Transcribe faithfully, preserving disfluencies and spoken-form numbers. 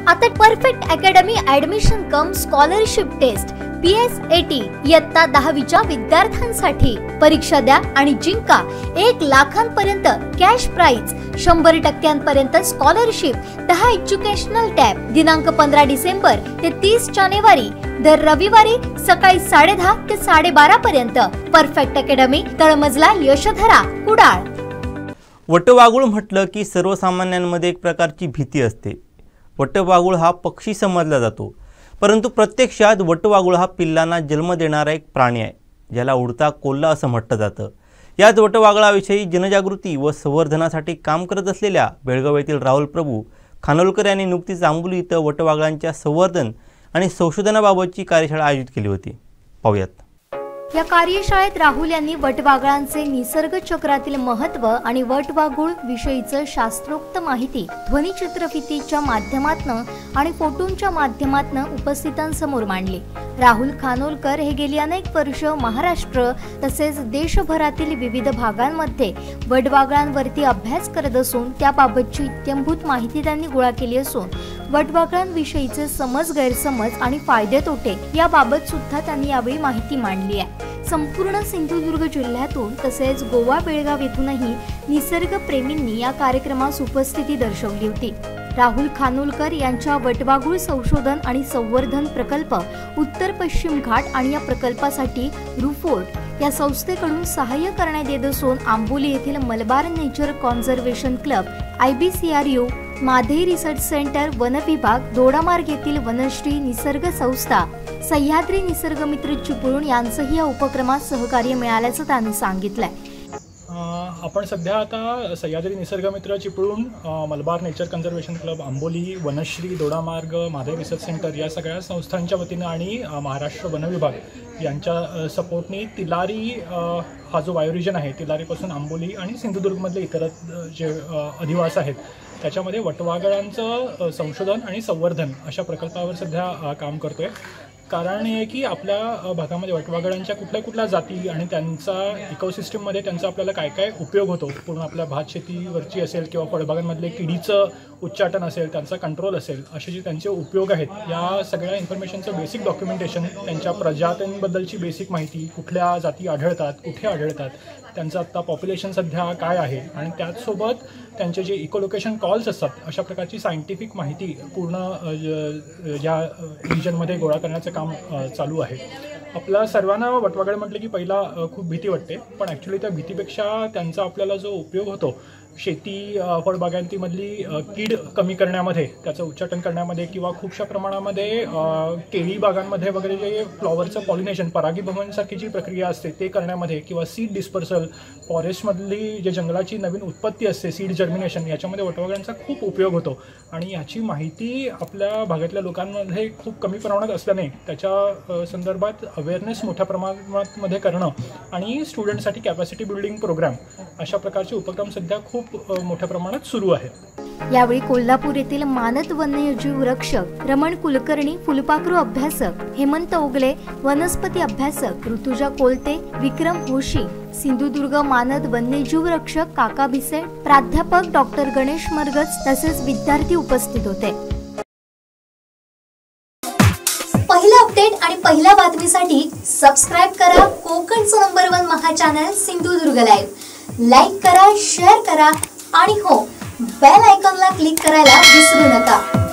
आता perfect academy admission cum scholarship test P S A T इयत्ता दहावीच्या विद्यार्थ्यांसाठी परीक्षा द्या आणि जिंका एक लाखांपर्यंत कॅश प्राइज, शंभर टक्क्यांपर्यंत स्कॉलरशिप, दहा एज्युकेशनल टॅब. दिनांक पंधरा डिसेंबर ते तीस जानेवारी दर रविवारी सकाळी साडे दहा ते साडेबारा पर्यंत. परफेक्ट अकॅडमी, तळमजला, यशोधरा, कुडाळ. वटवाघूळ म्हटलं की सर्वसामान्यांमध्ये एक प्रकारची भीती असते. वटवाघूळ हा पक्षी समजला जातो, परंतु प्रत्यक्षात वटवाघूळ हा पिल्लांना जन्म देणारा एक प्राणी आहे, ज्याला उडता कोल्हा असं म्हटलं जातं. याच वटवाघळाविषयी जनजागृती व संवर्धनासाठी काम करत असलेल्या बेळगाव येथील राहुल प्रभू खानोलकर यांनी नुकतीच आंबोली इथं वटवाघळांच्या संवर्धन आणि संशोधनाबाबतची कार्यशाळा आयोजित केली होती. पाहूयात. या कार्यशाळेत राहुल यांनी वटवाघळांचे निसर्ग चक्रातील महत्त्व आणि वटवाघूळ विषयीचं शास्त्रोक्त माहिती ध्वनिचित्रफितीच्या माध्यमातून आणि फोटोंच्या माध्यमातून उपस्थितांसमोर मांडली. राहुल खानोलकर हे गेली अनेक वर्ष महाराष्ट्र तसेच देशभरातील विविध भागांमध्ये वटवाघळांवरती अभ्यास करत असून त्याबाबतची इत्यंभूत माहिती त्यांनी गोळा केली असून वटवाघळांविषयीचे समज, गैरसमज आणि फायदे तोटे याबाबत सुद्धा त्यांनी यावेळी माहिती मांडली आहे. संपूर्ण सिंधुदुर्ग जिल्ह्यातून तसेच गोवा, बेळगाव येथूनही निसर्गप्रेमींनी या कार्यक्रमास उपस्थिती दर्शवली होती. राहुल खानोलकर यांच्या वटवाघूळ संशोधन आणि संवर्धन प्रकल्प उत्तर पश्चिम घाट आणि या प्रकल्पासाठी रुफोर्ट या संस्थेकडून सहाय्य करण्यात येत असून आंबोली येथील Malabar nature conservation club, I B C R U, Mhadei research center, वन विभाग, दोडामार्ग येथील वनश्री निसर्ग संस्था, सह्याद्री निसर्गमित्र चिपळूण यांचंही या उपक्रमात सहकार्य मिळाल्याचं त्यांनी सांगितलंय. आपण सध्या आता Sahyadri Nisargamitra Chiplun, Malabar nature conservation club, Amboli, Vanashri, Dodamarg, Mhadei research centre या सगळ्या संस्थांच्या वतीनं आणि महाराष्ट्र वन विभाग यांच्या सपोर्टनी तिलारी हा जो बायोरिजन आहे तिलारीपासून आंबोली आणि सिंधुदुर्गमधले इतर जे अधिवास आहेत त्याच्यामध्ये वटवाघळांचं संशोधन आणि संवर्धन अशा प्रकल्पावर सध्या काम करतो आहे. कारण हे की आपल्या भागामध्ये वटवाघळांच्या कुठल्या कुठल्या जाती आणि त्यांचा इकोसिस्टममध्ये त्यांचा आपल्याला काय काय उपयोग होतो, पूर्ण आपल्या भात शेतीवरची असेल किंवा फळबागांमधले किडीचं उच्चाटन असेल, त्यांचा कंट्रोल असेल, असे जे त्यांचे उपयोग आहेत या सगळ्या इन्फॉर्मेशनचं बेसिक डॉक्युमेंटेशन, त्यांच्या प्रजातींबद्दलची बेसिक माहिती, कुठल्या जाती आढळतात, कुठे आढळतात, त्यांचं आत्ता पॉप्युलेशन सध्या काय आहे आणि त्याचसोबत त्यांचे जे इकोलोकेशन कॉल्स असतात अशा प्रकारची सायंटिफिक माहिती पूर्ण या रिजनमध्ये गोळा करण्याचं काम चालू आहे. आपल्या सर्वांना वटवाघळ म्हटलं की पहिला खूप भीती वाटते, पण ॲक्च्युली त्या भीतीपेक्षा त्यांचा आपल्याला जो उपयोग होतो शेती, फळबागांतीमधली कीड कमी करण्यामध्ये, त्याचं उच्चाटन करण्यामध्ये किंवा खूपशा प्रमाणामध्ये केळी बागांमध्ये वगैरे जे फ्लॉवरचं पॉलिनेशन, परागीभवनसारखी जी प्रक्रिया असते ते करण्यामध्ये किंवा सीड डिस्पर्सल, फॉरेस्टमधली जे जंगलाची नवीन उत्पत्ती असते, सीड जर्मिनेशन, याच्यामध्ये वटवाघळांचा खूप उपयोग होतो. आणि याची माहिती आपल्या भागातल्या लोकांमध्ये खूप कमी प्रमाणात असल्याने त्याच्या संदर्भात अवेअरनेस मोठ्या प्रमाणामध्ये करणं आणि स्टुडंटसाठी कॅपॅसिटी बिल्डिंग प्रोग्राम अशा प्रकारचे उपक्रम सध्या खूप मोठ्या प्रमाणात सुरू आहे. यावेळी कोल्हापूर येथील मानद वन्यजीव रक्षक रमण कुलकर्णी, फुलपाखरू अभ्यासक हेमंत ओगले, वनस्पती अभ्यासक ऋतुजा कोलते, विक्रम होशी, सिंधुदुर्ग मानद वन्यजीव रक्षक काका भिसे, प्राध्यापक डॉक्टर गणेश मरगज तसेच विद्यार्थी उपस्थित होते. पहिला अपडेट आणि पहिल्या बातमीसाठी सबस्क्राइब करा कोकणचं नंबर वन महा चॅनल सिंधुदुर्ग लाईव्ह. लाईक करा, शेअर करा आणि हो, बेल आयकॉनला क्लिक करायला विसरू नका.